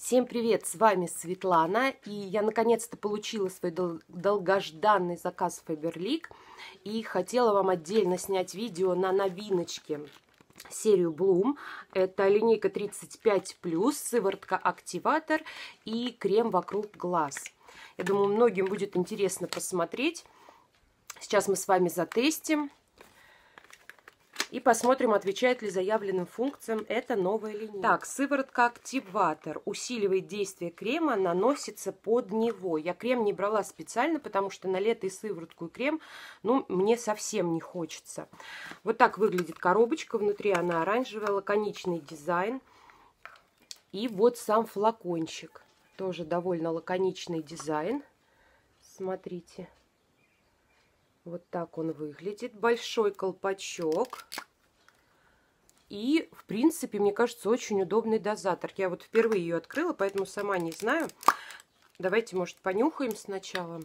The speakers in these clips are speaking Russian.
Всем привет, с вами Светлана, и я наконец-то получила свой долгожданный заказ Faberlic и хотела вам отдельно снять видео на новиночки серию Bloom. Это линейка 35+, сыворотка-активатор и крем вокруг глаз. Я думаю, многим будет интересно посмотреть. Сейчас мы с вами затестим и посмотрим, отвечает ли заявленным функциям эта новая линейка. Так, сыворотка-активатор усиливает действие крема, наносится под него. Я крем не брала специально, потому что на лето и сыворотку, и крем, ну, мне совсем не хочется. Вот так выглядит коробочка. Внутри она оранжевая, лаконичный дизайн. И вот сам флакончик. Тоже довольно лаконичный дизайн. Смотрите. Вот так он выглядит. Большой колпачок. И, в принципе, мне кажется, очень удобный дозатор. Я вот впервые ее открыла, поэтому сама не знаю. Давайте, может, понюхаем сначала.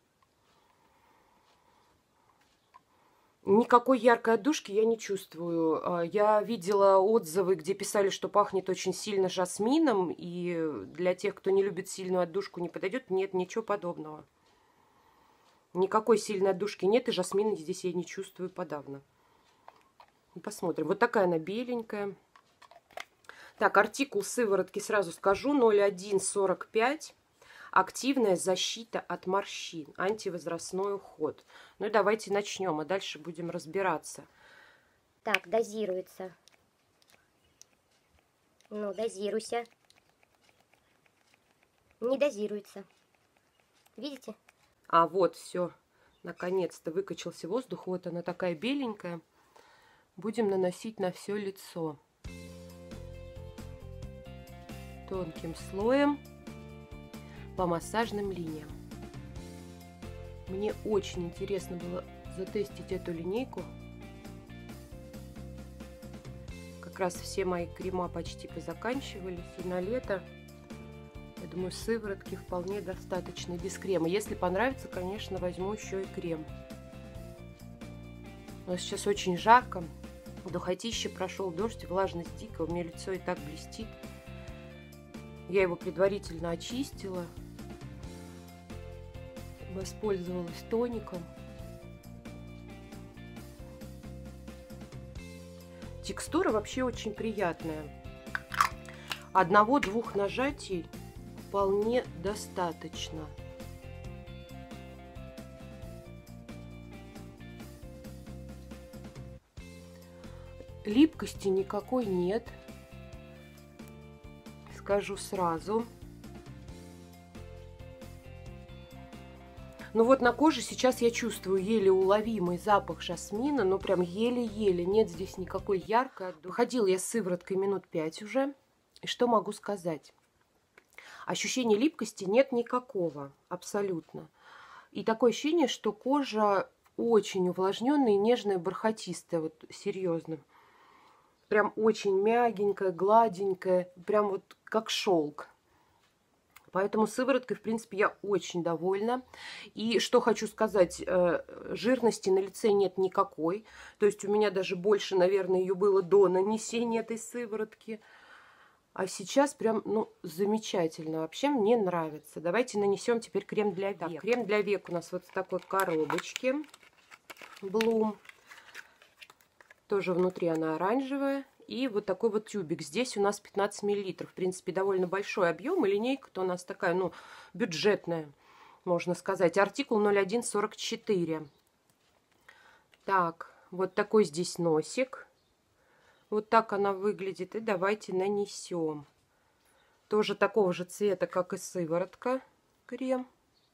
Никакой яркой отдушки я не чувствую. Я видела отзывы, где писали, что пахнет очень сильно жасмином. И для тех, кто не любит сильную отдушку, не подойдет. Нет, ничего подобного. Никакой сильной отдушки нет, и жасмина здесь я не чувствую подавно. Посмотрим. Вот такая она беленькая. Так, артикул сыворотки сразу скажу. 0145. Активная защита от морщин. Антивозрастной уход. Ну и давайте начнем, а дальше будем разбираться. Так, дозируется. Ну, дозируйся. Не дозируется. Видите? А вот, все. Наконец-то выкачался воздух. Вот она такая беленькая. Будем наносить на все лицо. Тонким слоем по массажным линиям. Мне очень интересно было затестить эту линейку. Как раз все мои крема почти позаканчивались. И на лето, я думаю, сыворотки вполне достаточно без крема. Если понравится, конечно, возьму еще и крем. Но сейчас очень жарко. Духотище, прошел дождь, влажность дикая. У меня лицо и так блестит. Я его предварительно очистила. Воспользовалась тоником. Текстура вообще очень приятная. Одного-двух нажатий вполне достаточно. Липкости никакой нет. Скажу сразу. Ну вот на коже сейчас я чувствую еле уловимый запах жасмина, но прям еле-еле. Нет здесь никакой яркой отдушки. Ходила я с сывороткой минут 5 уже. И что могу сказать? Ощущения липкости нет никакого. Абсолютно. И такое ощущение, что кожа очень увлажненная, нежная, бархатистая. Вот серьезно. Прям очень мягенькая, гладенькая. Прям вот как шелк. Поэтому сывороткой, в принципе, я очень довольна. И что хочу сказать, жирности на лице нет никакой. То есть у меня даже больше, наверное, ее было до нанесения этой сыворотки. А сейчас прям, ну, замечательно. Вообще мне нравится. Давайте нанесем теперь крем для век. Так, крем для век у нас вот в такой коробочке. Bloom. Тоже внутри она оранжевая. И вот такой вот тюбик. Здесь у нас 15 мл. В принципе, довольно большой объем. И линейка-то у нас такая, ну, бюджетная, можно сказать. Артикул 0144. Так, вот такой здесь носик. Вот так она выглядит. И давайте нанесем. Тоже такого же цвета, как и сыворотка. Крем.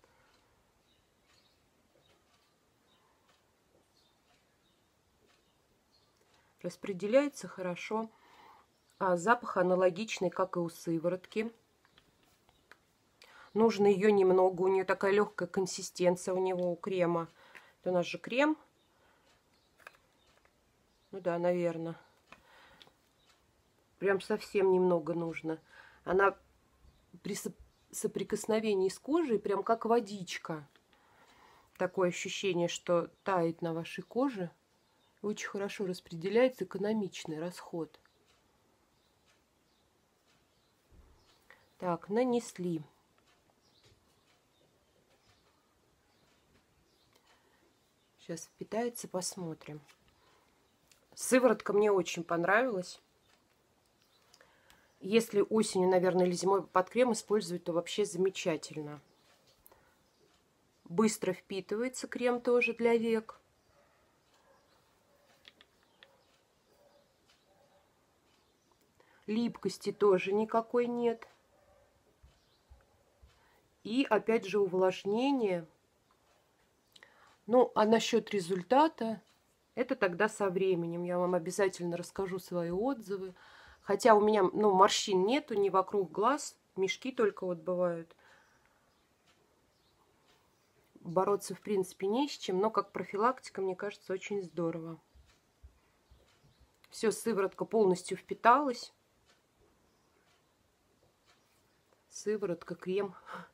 Распределяется хорошо. А запах аналогичный, как и у сыворотки. Нужно ее немного. У нее такая легкая консистенция у него, у крема. Это у нас же крем. Ну да, наверное. Прям совсем немного нужно. Она при соприкосновении с кожей прям как водичка. Такое ощущение, что тает на вашей коже. Очень хорошо распределяется, экономичный расход. Так, нанесли. Сейчас впитается, посмотрим. Сыворотка мне очень понравилась. Если осенью, наверное, или зимой под крем использовать, то вообще замечательно. Быстро впитывается крем тоже для век. Липкости тоже никакой нет. И опять же увлажнение. Ну, а насчет результата, это тогда со временем. Я вам обязательно расскажу свои отзывы. Хотя у меня, ну, морщин нету, ни вокруг глаз. Мешки только вот бывают. Бороться, в принципе, не с чем. Но как профилактика, мне кажется, очень здорово. Все, сыворотка полностью впиталась. Сыворотка, крем.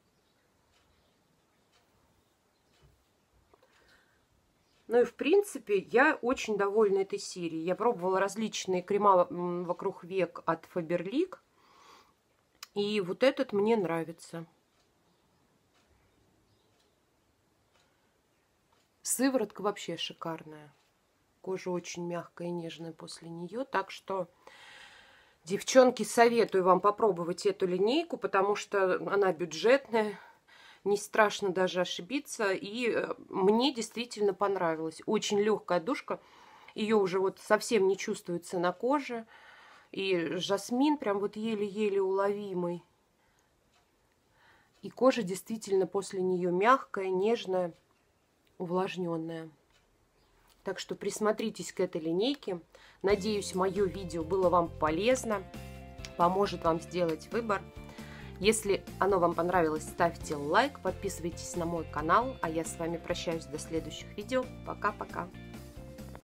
Ну и в принципе я очень довольна этой серией. Я пробовала различные крема вокруг век от Faberlic. И вот этот мне нравится. Сыворотка вообще шикарная. Кожа очень мягкая и нежная после нее. Так что, девчонки, советую вам попробовать эту линейку, потому что она бюджетная. Не страшно даже ошибиться. И мне действительно понравилось. Очень легкая душка. Ее уже вот совсем не чувствуется на коже. И жасмин прям вот еле-еле уловимый. И кожа действительно после нее мягкая, нежная, увлажненная. Так что присмотритесь к этой линейке. Надеюсь, мое видео было вам полезно. Поможет вам сделать выбор. Если оно вам понравилось, ставьте лайк, подписывайтесь на мой канал. А я с вами прощаюсь до следующих видео. Пока-пока.